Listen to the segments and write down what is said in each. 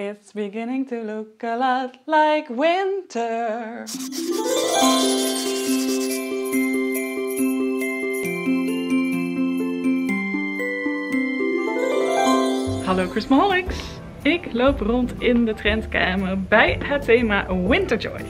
It's beginning to look a lot like winter. Hallo Christmaholics! Ik loop rond in de trendkamer bij het thema Winterjoy.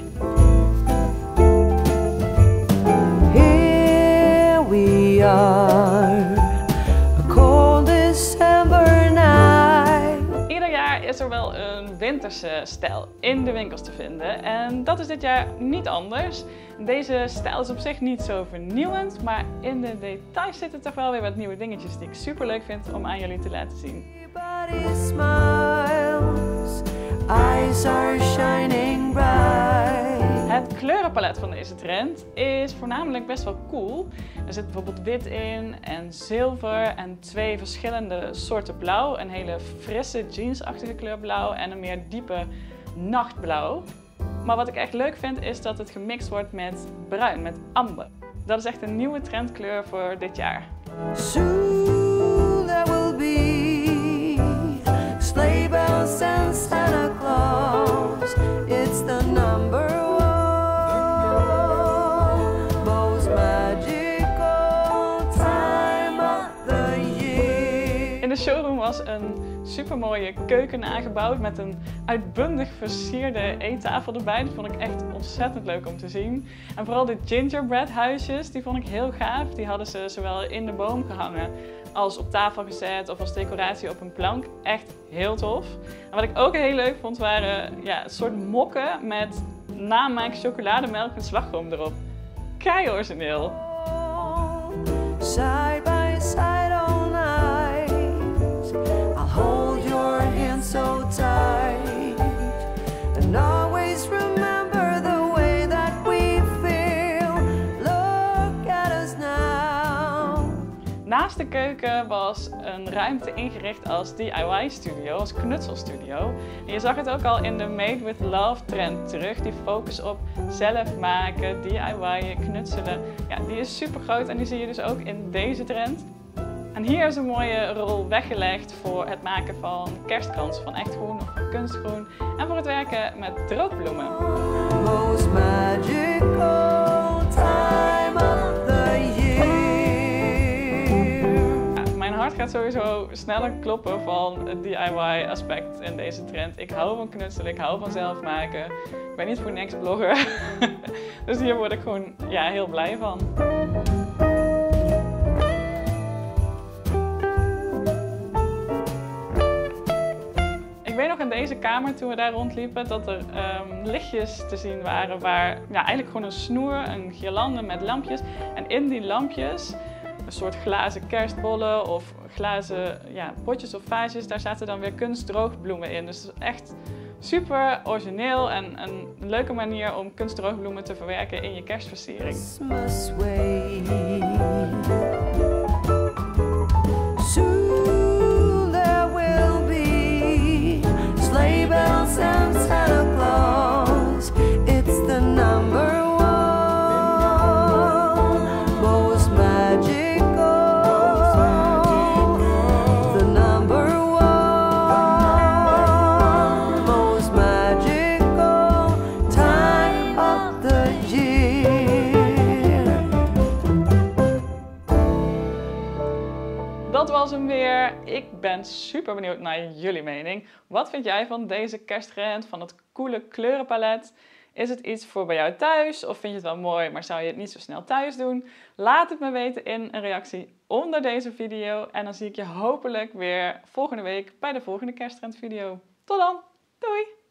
Here we are, a cold December night. Ieder jaar is er wel een winterse stijl in de winkels te vinden en dat is dit jaar niet anders. Deze stijl is op zich niet zo vernieuwend, maar in de details zitten toch wel weer wat nieuwe dingetjes die ik super leuk vind om aan jullie te laten zien. Everybody smiles, eyes are shining bright. Het kleurenpalet van deze trend is voornamelijk best wel cool. Er zit bijvoorbeeld wit in en zilver en twee verschillende soorten blauw. Een hele frisse jeansachtige kleur blauw en een meer diepe nachtblauw. Maar wat ik echt leuk vind is dat het gemixt wordt met bruin, met amber. Dat is echt een nieuwe trendkleur voor dit jaar. Soon there will be sleigh bells and Santa Claus. It's the number one most magical time of the year. In de showroom was een supermooie keuken aangebouwd met een uitbundig versierde eettafel erbij. Dat vond ik echt ontzettend leuk om te zien. En vooral de gingerbread huisjes, die vond ik heel gaaf. Die hadden ze zowel in de boom gehangen als op tafel gezet of als decoratie op een plank. Echt heel tof. En wat ik ook heel leuk vond waren een soort mokken met namaak chocolademelk en slagroom erop. Kei origineel. Side by side all night, I'll hold your hand so tight, and always remember the way that we feel. Look at us now. Naast de keuken was een ruimte ingericht als DIY-studio, als knutselstudio. En je zag het ook al in de Made with Love trend terug. Die focus op zelf maken, DIY'en, knutselen. Ja, die is super groot en die zie je dus ook in deze trend. En hier is een mooie rol weggelegd voor het maken van kerstkransen van echt groen of van kunstgroen. En voor het werken met droogbloemen. Most magical time of the year. Ja, mijn hart gaat sowieso sneller kloppen van het DIY aspect in deze trend. Ik hou van knutselen, ik hou van zelf maken. Ik ben niet voor niks blogger. Dus hier word ik gewoon heel blij van. Ik weet nog in deze kamer, toen we daar rondliepen, dat er lichtjes te zien waren waar eigenlijk gewoon een snoer, een girlande met lampjes. En in die lampjes, een soort glazen kerstbollen of glazen potjes of vaasjes, daar zaten dan weer kunstdroogbloemen in. Dus het is echt super origineel en een leuke manier om kunstdroogbloemen te verwerken in je kerstversiering. Christmas way. Soon there will be sleigh bells and Santa Claus. It's the number one most magical. The number one most magical time of the year. Dat was hem weer. Ik ben super benieuwd naar jullie mening. Wat vind jij van deze kersttrend, van het coole kleurenpalet? Is het iets voor bij jou thuis of vind je het wel mooi, maar zou je het niet zo snel thuis doen? Laat het me weten in een reactie onder deze video. En dan zie ik je hopelijk weer volgende week bij de volgende kersttrendvideo. Tot dan! Doei!